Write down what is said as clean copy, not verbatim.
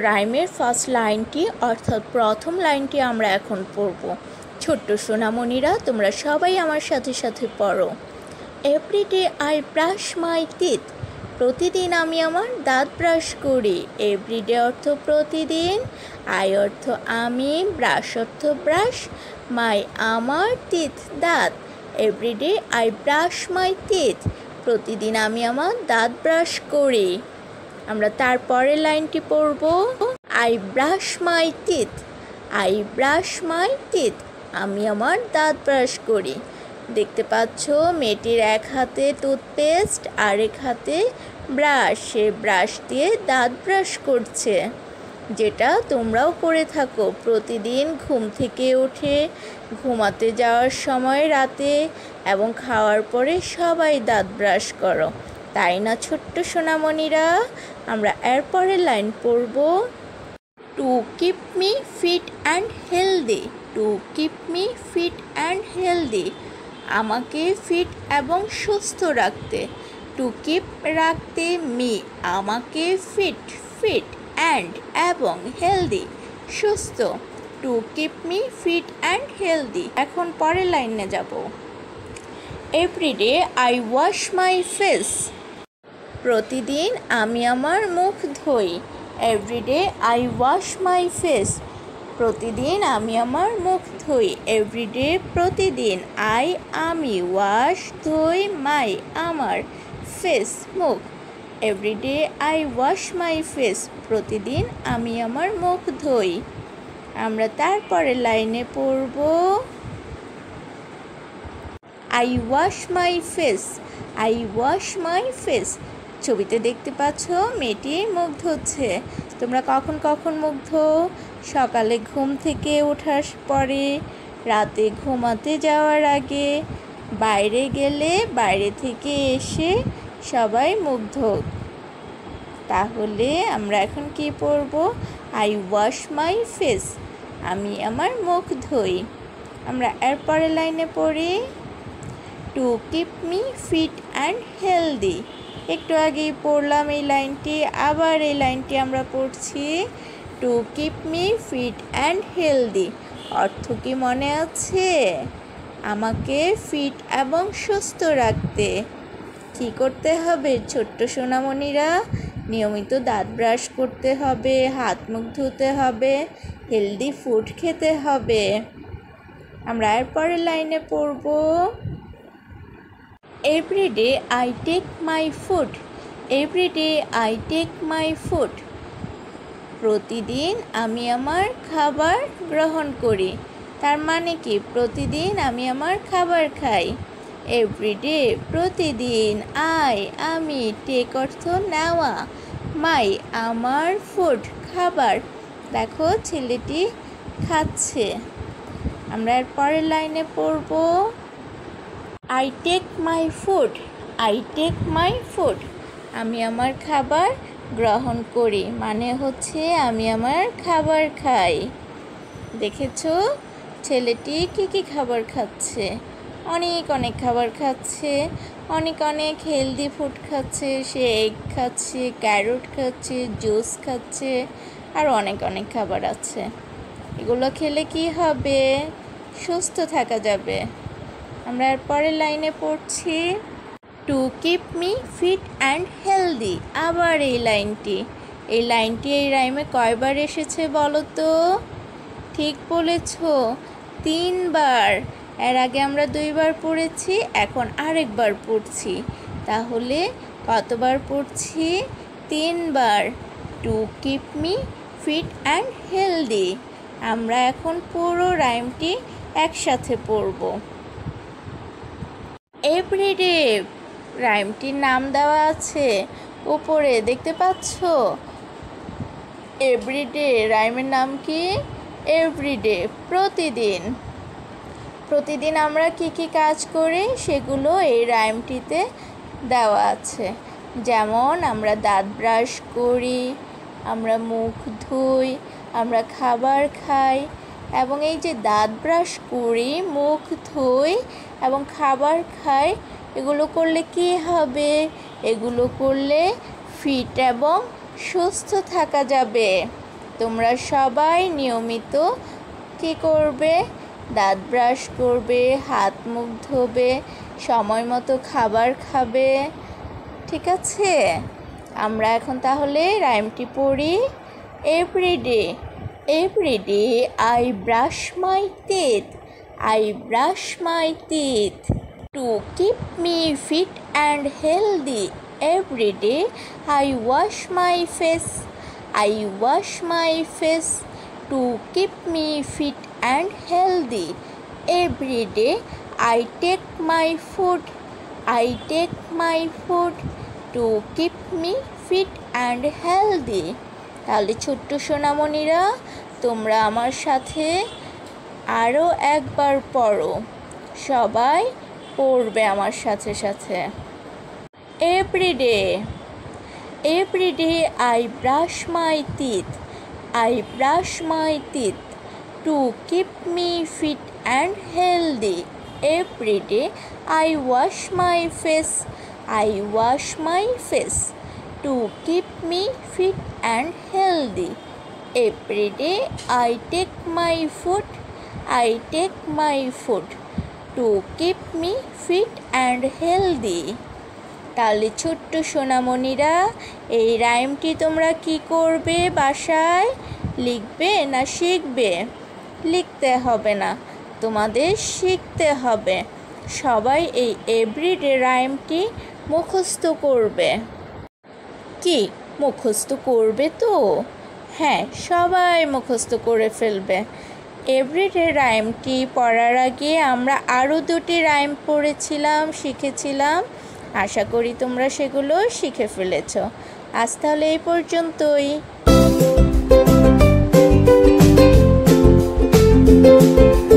রাইমের first লাইনটি অর্থাৎ প্রথম লাইনটি আমরা এখন পড়ব। ছোট্ট সোনামণিরা, তোমরা সবাই আমার সাথে সাথে পড়ো। Everyday I brush my teeth. প্রতিদিন আমি আমার দাঁত ব্রাশ করি। এভরিডে অর্থ প্রতিদিন, আই অর্থ আমি, ব্রাশ অর্থ ব্রাশ, মাই আমার, টিথ দাঁত। Everyday I brush my teeth. প্রতিদিন আমি আমার দাঁত ব্রাশ করি। আমরা তারপরের লাইনটি পড়ব। I brush my teeth. I brush my teeth. আমি আমার দাঁত ব্রাশ করি। দেখতে পাচ্ছ মেয়েটির এক হাতে টুথপেস্ট আর এক হাতে ব্রাশ। সে ব্রাশ দিয়ে দাঁত ব্রাশ করছে, যেটা তোমরাও করে থাকো প্রতিদিন ঘুম থেকে উঠে, ঘুমাতে যাওয়ার সময় রাতে এবং খাওয়ার পরে সবাই দাঁত ব্রাশ করো, তাই না ছোট্ট সোনামণিরা? আমরা এরপরের লাইন পড়ব। To keep me fit and healthy. To keep me fit and healthy. আমাকে ফিট এবং সুস্থ রাখতে। টু কিপ রাখতে, মি আমাকে, ফিট ফিট, অ্যান্ড এবং, হেলদি সুস্থ। To keep me fit and healthy. এখন পরের লাইনে যাব। Everyday I wash my face. প্রতিদিন আমি আমার মুখ ধুই। Everyday I wash my face. প্রতিদিন আমি আমার মুখ ধুই। এভরিডে প্রতিদিন, আই আমি, ওয়াশ ধুই, মাই আমার, ফেস মুখ। Everyday I wash my face. প্রতিদিন আমি আমার মুখ ধুই। আমরা তারপরে লাইনে পড়ব। I wash my face. I wash my face. ছবিতে দেখতে পাচ্ছ মেয়েটি মুখ ধুচ্ছে। তোমরা কখন কখন মুখ ধো? সকালে ঘুম থেকে ওঠার পরে, রাতে ঘুমাতে যাওয়ার আগে, বাইরে গেলে বাইরে থেকে এসে সবাই মুখ ধোক। তাহলে আমরা এখন কি পড়ব? I wash my face. আমি আমার মুখ ধুই। আমরা এরপরের লাইনে পড়ি। To keep me fit and healthy. একটু আগেই পড়লাম এই লাইনটি, আবার এই লাইনটি আমরা পড়ছি। To keep me fit and healthy. অর্থ কি মনে আছে? আমাকে ফিট এবং সুস্থ রাখতে কী করতে হবে ছোট্ট সোনামণিরা? নিয়মিত দাঁত ব্রাশ করতে হবে, হাত মুখ ধুতে হবে, হেলদি ফুড খেতে হবে। আমরা এরপরের লাইনে পড়ব। Everyday I take my food. Everyday I take my food. প্রতিদিন আমি আমার খাবার গ্রহণ করি। তার মানে কি? প্রতিদিন আমি আমার খাবার খাই। এভরিডে প্রতিদিন, আই আমি, টেক অর্থ নেওয়া, মাই আমার, ফুড খাবার। দেখো ছেলেটি খাচ্ছে। আমরা এর পরের লাইনে পড়ব। I take my food. I take my food. আমি আমার খাবার গ্রহণ করি, মানে হচ্ছে আমি আমার খাবার খাই। দেখেছো ছেলেটি কী খাবার খাচ্ছে? অনেক অনেক খাবার খাচ্ছে, অনেক অনেক হেলদি ফুড খাচ্ছে। সে এগ খাচ্ছে, ক্যারট খাচ্ছে, জুস খাচ্ছে, আর অনেক অনেক খাবার আছে। এগুলো খেলে কি হবে? সুস্থ থাকা যাবে। আমরা এর পরের লাইনে পড়ছি। To keep me fit and healthy. আবার এই লাইনটি এই রাইমে কয়বার এসেছে বলো তো? ঠিক বলেছ, 3 বার। এর আগে আমরা 2 বার পড়েছি, এখন আরেকবার পড়ছি। তাহলে কতবার পড়ছি? 3 বার। To keep me fit and healthy. আমরা এখন পুরো রাইমটি একসাথে পড়ব। এভরিডে রাইমটির নাম দেওয়া আছে উপরে, দেখতে পাচ্ছ? এভরিডে রাইমের নাম কি? এভরিডে প্রতিদিন। প্রতিদিন আমরা কি কি কাজ করি সেগুলো এই রাইমটিতে দেওয়া আছে। যেমন আমরা দাঁত ব্রাশ করি, আমরা মুখ ধুই, আমরা খাবার খাই, এবং এই যে দাঁত ব্রাশ করি, মুখ ধুই এবং খাবার খাই, এগুলো করলে কি হবে? এগুলো করলে ফিট এবং সুস্থ থাকা যাবে। তোমরা সবাই নিয়মিত কী করবে? দাঁত ব্রাশ করবে, হাত মুখ ধোবে, সময় মতো খাবার খাবে। ঠিক আছে, আমরা এখন তাহলে রাইমটি পড়ি। Everyday I brush my teeth, I brush my teeth to keep me fit and healthy. Everyday I wash my face, I wash my face to keep me fit and healthy. Every day I take my food to keep me fit and healthy. তাহলে ছোট্ট সোনামণিরা, তোমরা আমার সাথে আরও একবার পড়ো। সবাই পড়বে আমার সাথে সাথে। Every day I brush my teeth, to keep me fit and healthy. Every day I wash my face, to keep me fit and healthy. Every day I take my food, to keep me fit and healthy. তাহলে ছোট্ট সোনামণিরা, এই রাইমটি তোমরা কি করবে? বাসায় লিখবে না শিখবে? লিখতে হবে না, তোমাদের শিখতে হবে। সবাই এই এভরিডে রাইমটি মুখস্থ করবে। কি মুখস্থ করবে তো? হ্যাঁ, সবাই মুখস্থ করে ফেলবে। এভরিডে রাইমটি পড়ার আগে আমরা আরও দুটি রাইম পড়েছিলাম, শিখেছিলাম। আশা করি তোমরা সেগুলো শিখে ফেলেছ। আজ তাহলে এই পর্যন্তই।